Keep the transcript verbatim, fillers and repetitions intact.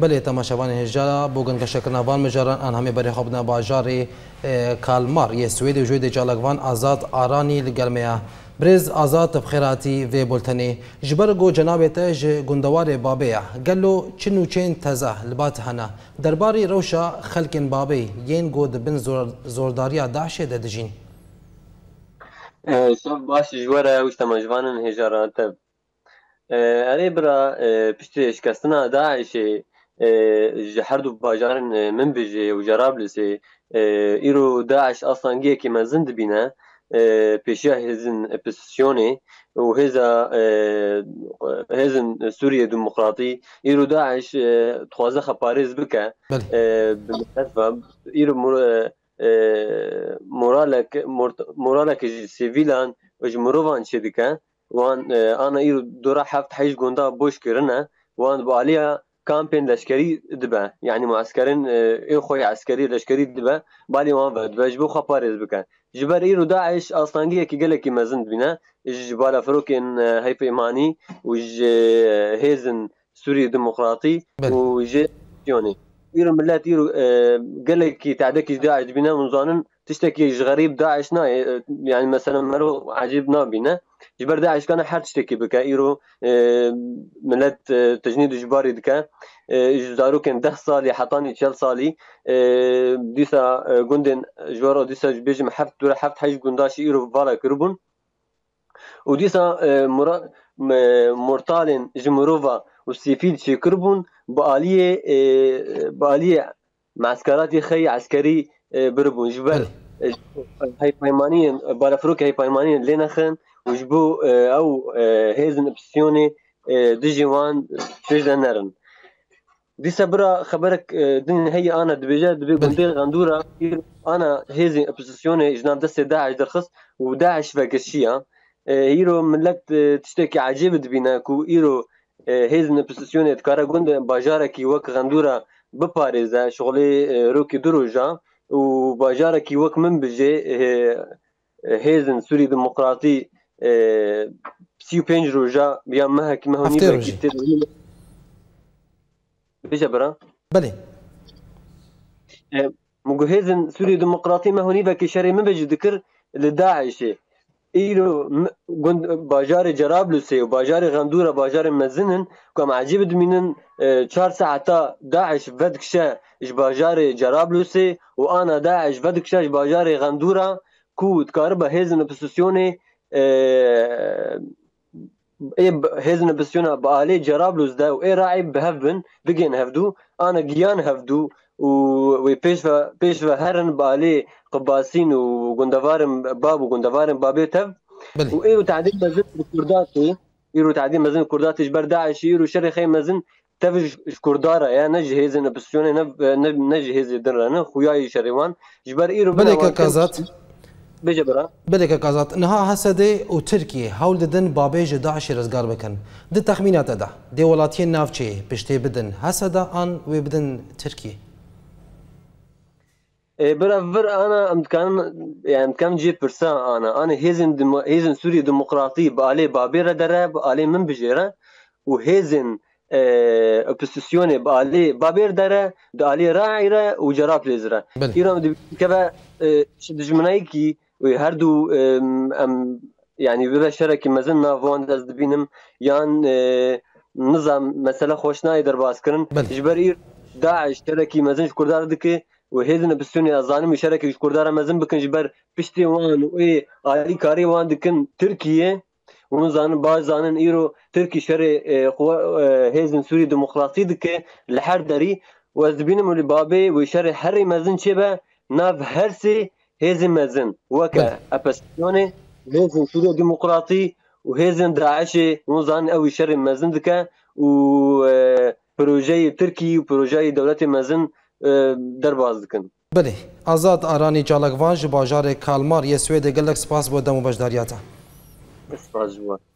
بله تماشاوان هجرا بوگن کشکرنا وان مجاران آن همه بری خوابنا باجاری کالمار یه سوید و جوید جالگوان آزاد آرانی لگرمیا برز آزاد بخیراتی و بولتنی جبرگو جناب تاج گندوار بابیا قالو چنو چین تزه لبات هنا درباری روشا خلکن بابی ین گود بن زور زورداریا داعش ددجین شوف باش جوارا وش تماجوان هجرا تب اري برا بشتي شكستنا داعش جحردو باجارن منبجي وجرابلسي ايرو داعش اصلا جي كيما زند بينا بيشيا هزن بسيوني وهذا هزن سوريا ديمقراطي ايرو داعش تخوازا خباريز بكا بالمناسبة ايرو مورالك مورالك سيفيلان وجمروفان شدكا وان انا ايرو دورا حفت حيش قندا بوش كرنا وان باليها كامبين لشكري دبا يعني معسكرين اي خوي عسكري لشكري دبا بالي ما بعد بجبو خباريز بكا جبر ايرو داعش اصلا جي كي قالك ما زند بنا جبال فروكين هيف ايماني وج هيزن سوري ديمقراطي وج يوني ايرو ملات ايرو قالك تعدك داعش بنا ونظانن تشتكي غريب داعش نا يعني مثلا مرو عجيب بنا جبر داعش كان حد تشتكي بك ايرو ملات تجنيد اجباري دكا جزارو كان ده صالي حطاني تشال صالي ديسا جندن جوارو ديسا بيجي محفت دور حفت حيج جنداش ايرو فالا كربون وديسا مرا مرتالين جمروفا والسيفيد شي كربون بآلية بآلية معسكراتي خي عسكري بربون جبر هاي بايمانيين بالافروك هاي بايمانيين لينخن وجبو او هيزن بسيوني ديجيوان تجدا نرن دي سبرا خبرك دين هي انا دبيجا دبي قندي غندوره انا هيزن بسيوني جناب دست داعش درخص وداعش فاكشيا هيرو ملت تشتكي عجيب دبيناكو ايرو هيزن بسيوني تكارا قند باجاركي وك غندوره بباريزا شغلي روكي دروجا وباجاركي وك من بجي هيزن سوري ديمقراطي بسيو بينج روجا بيا ما هك ما هوني باكيت بيجا برا بلي مو هيزن سوري ديمقراطي ما هوني باكي شري من بيجي ذكر لداعش ايرو باجار جرابلسي وباجار غندوره باجار مزنن كم عجيب دمينن چهار ساعتا داعش فدكشا اش باجار جرابلسي وانا داعش فدكشا اش باجار غندوره كود كاربا هيزن بسيوني اي هيزن بسيونا بالي جرابلوس دا واي راعي بهفبن بيجين هفدو انا جيان هفدو وبيشفا بيشفا هرن بالي قباسين وغندوارم باب وغندوارم بابيتف وايرو تعديل مزن الكرداتي ايرو تعديل مزن الكرداتي جبر داعش ايرو شري خي مزن تفج كردارا يا نجي هيزن بسيوني نجي هيزي درنا خوياي شريوان جبر ايرو بلك كازات بجبرا بلك كازات انها هسدي وتركيا حول ددن بابيج داعش رزقار بكن دي تخمينات ده دي ولاتين نافشي بشتي بدن هسدا ان وبدن تركيا برا فر انا امكان يعني امكان جيب برسا انا انا هيزن دم هيزن سوري ديمقراطي بالي بابيرا درب بالي من بجيره وهيزن اوبوزيسيوني بالي بابير دره بالي راعيره وجراب ليزره ايران كبا دجمنايكي وهردو ام يعني بلا شركه مازلنا فون داز دبينم يان نظام مثلا خوشناي درباسكرن جبرير داعش شركي مازن كردار دكي وهيزن بسوني ازانم شركه كردار مازن بكن جبر بشتي وان وي علي كاري وان دكن تركيا ونزان بازانن ايرو تركي شري هيزن سوري ديمقراطي دكي لحر دري وزبينم لبابي وشري حري مازن شبه ناف هرسي هيزن مازن وكا ابسيوني هيزن سوريا ديمقراطي وهيزن داعشي ونظن او شر مازن دكا و بروجي تركي وبروجي دولة مازن درباز دكن بله آزاد آرانی جالگوان باجار کالمار یه سوید گلک سپاس بود دمو بجداریاتا سپاس جوان